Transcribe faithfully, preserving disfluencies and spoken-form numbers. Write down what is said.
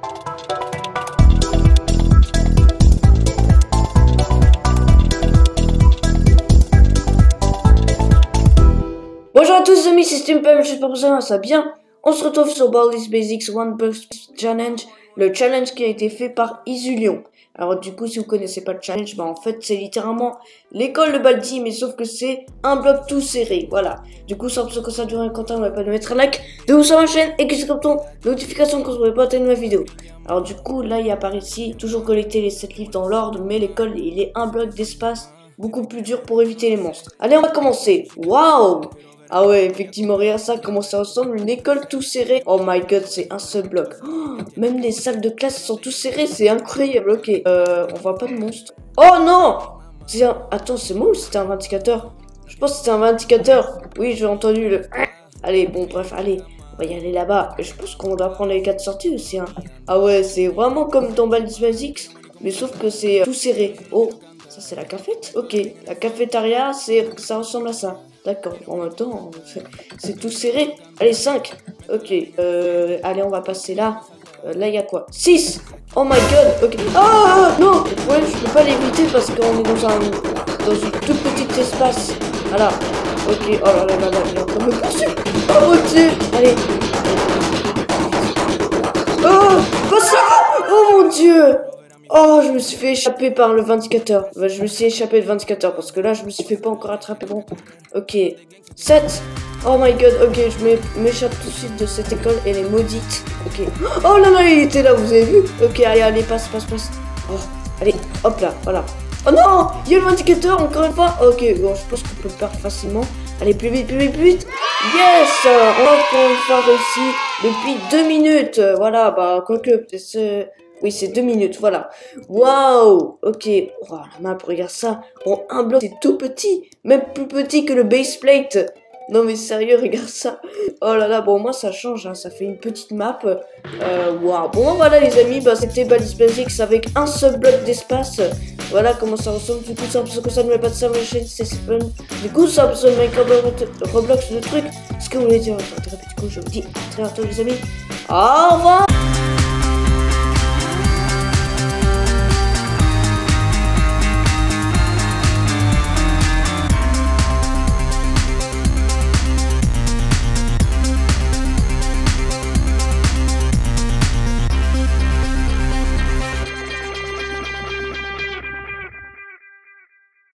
Bonjour à tous les amis, c'est Stimpel, j'espère que ça va bien. On se retrouve sur Baldi's Basics One Burst Challenge, le challenge qui a été fait par Isulion. Alors du coup, si vous connaissez pas le challenge, bah en fait c'est littéralement l'école de Baldi, mais sauf que c'est un bloc tout serré, voilà. Du coup, sans que ça dure un content, n'oubliez pas de mettre un like, de vous sur ma chaîne et que c'est comme ton notification quand vous n'aurez pas atteint ma vidéo. Alors du coup, là il apparaît ici, toujours collecter les sept livres dans l'ordre, mais l'école il est un bloc d'espace beaucoup plus dur pour éviter les monstres. Allez, on va commencer. Waouh! Ah ouais, effectivement, regarde ça, comment ça ressemble, une école tout serrée. Oh my god, c'est un seul bloc. Oh, même les salles de classe sont tout serrées, c'est incroyable. Ok, euh, on voit pas de monstre. Oh non! C'est un... Attends, c'est moi ou c'était un vindicateur? Je pense que c'était un vindicateur. Oui, j'ai entendu le... Allez, bon, bref, allez, on va y aller là-bas. Je pense qu'on doit prendre les quatre sorties aussi, hein. Ah ouais, c'est vraiment comme dans Baldi's Basics, mais sauf que c'est tout serré. Oh, ça c'est la cafette? Ok, la cafétéria, c'est... ça ressemble à ça. D'accord, en même temps, c'est tout serré. Allez, cinq. Ok, euh, allez, on va passer là. Euh, là, il y a quoi? six. Oh my god, ok. Ah, non, ouais, je peux pas l'éviter parce qu'on est dans un, dans une tout petit espace. Voilà, ok, oh là là là là, il est en train de me poursuivre. Oh mon dieu, allez. Oh, pas ça. Oh mon dieu. Oh, je me suis fait échapper par le vindicateur. Enfin, je me suis échappé de vindicateur parce que là, je me suis fait pas encore attraper. Bon, ok. sept. Oh my god, ok, je m'échappe tout de suite de cette école. Elle est maudite. Ok. Oh là là, il était là, vous avez vu? Ok, allez, allez, passe, passe, passe. Oh, allez, hop là, voilà. Oh non, il y a le vindicateur, encore une fois. Ok, bon, je pense qu'on peut le perdre facilement. Allez, plus vite, plus vite, plus vite. Yes, on a encore une fois réussi depuis deux minutes. Voilà, bah, quoique, c'est... Oui, c'est deux minutes, voilà. Waouh. Ok. Oh, la map, regarde ça. Bon, un bloc, c'est tout petit. Même plus petit que le base plate. Non, mais sérieux, regarde ça. Oh là là, bon, moi, ça change, hein. Ça fait une petite map. Euh, waouh. Bon, voilà, les amis, bah, c'était Baldi's Basics avec un seul bloc d'espace. Voilà comment ça ressemble. Du coup, ça, parce que ça ne met pas de ça sur ma chaîne, c'est fun. Du coup, ça me sonne Minecraft, Roblox, le truc. Ce que vous voulez dire, du coup, je vous dis à très bientôt, les amis. Au revoir.